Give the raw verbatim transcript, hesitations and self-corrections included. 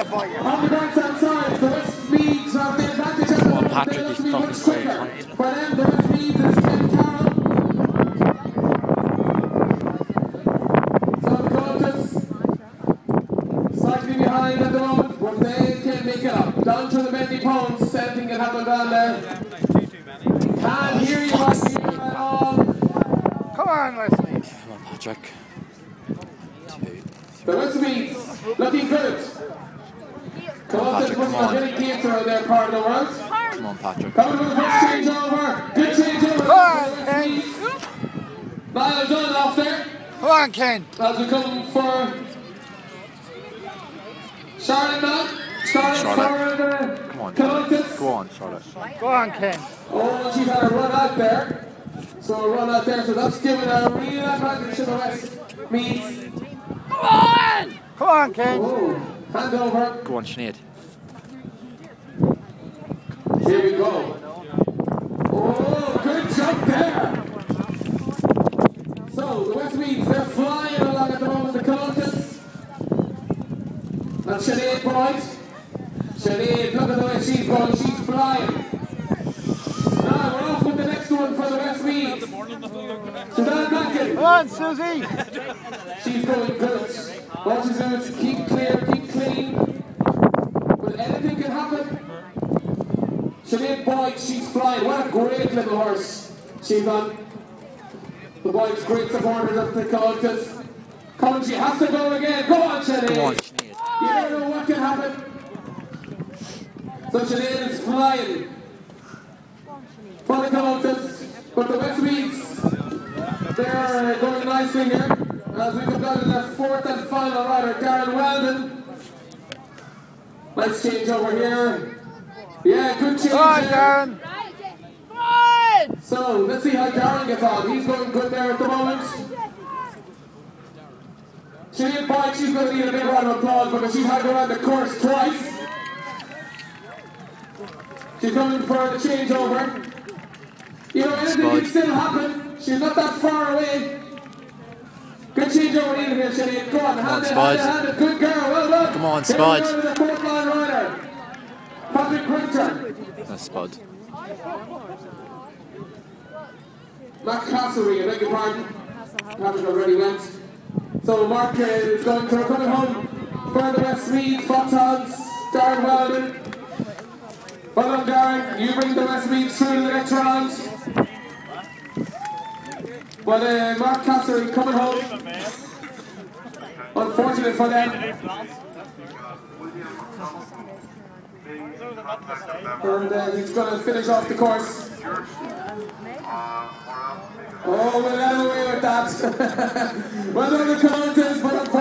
On the right hand side, the West Meads have the advantage at the moment. Patrick is fucking great. For them, the West Meads is Ken Carroll. So the Coltons slightly behind at the moment, but they can make it up. Down to the bendy poles, anything can happen down there. Can't hear you back here at all. Come on, West Meads. Come on, Patrick. The West Meads looking good. Coltons must have any cancer in their part of the world. Come on, Patrick. Coming with the first change over. Good change over. Come on, Ken. Niall Dunn off there. Come on, Ken. As we come for Charlotte now. Charlotte, Charlotte. for the Come on, Coltons. Go on, Charlotte. Go on, Ken. Oh, she's had a run out there. So a run out there. So that's giving a real advantage to the West Meads. Come on! Come on, Ken. Oh, hand over. Go on, Sinead. Here we go. Oh, good jump there. So the West Meads, they're flying along at the moment. The Coltons. And Sinead Boyd. Sinead, look at the way she's going. She's flying. Now we're off with the next one for the West Meads. Suzanne Mackin. Come on, Susie. She's going good. What she's doing is keep clear, keep clean. But anything can happen. Sinead Boyd, she's flying. What a great little horse she's on. The Boyd's great supporters of the Coltons. Colin, she has to go again. Go on, Sinead. Go on, Sinead. You don't know what can happen. So Sinead is flying for the Coltons. But the West Meads, they're going nicely here. As we come down to the fourth and final rider, Darren Weldon. Nice change over here. Yeah, good change. Come on, there. Darren. Come on! So let's see how Darren gets on. He's going good there at the moment. Sinead Boyd, she's going to need a big round of applause because she's had to go around the course twice. She's coming for the changeover. You know, anything can still happen. She's not that far away. Good change over in here, Sinead. Go on, hand it, hand it, hand it. Good girl, well done. Come on, Spud. Here we go to the fourth line rider, Patrick Quinter. That's Spud. Matt Castlery, I beg your pardon. Patrick already went. So Mark uh, is going to coming home for the West Meads, Fox Hogs, Darren Weldon. Well done, Darren. You bring the West Meads through to the next round. But uh, Mark Castlery coming home. Unfortunate for them. And uh, he's going to finish off the course. Oh, we'll let away with that. Well done, the Coltons, but unfortunately.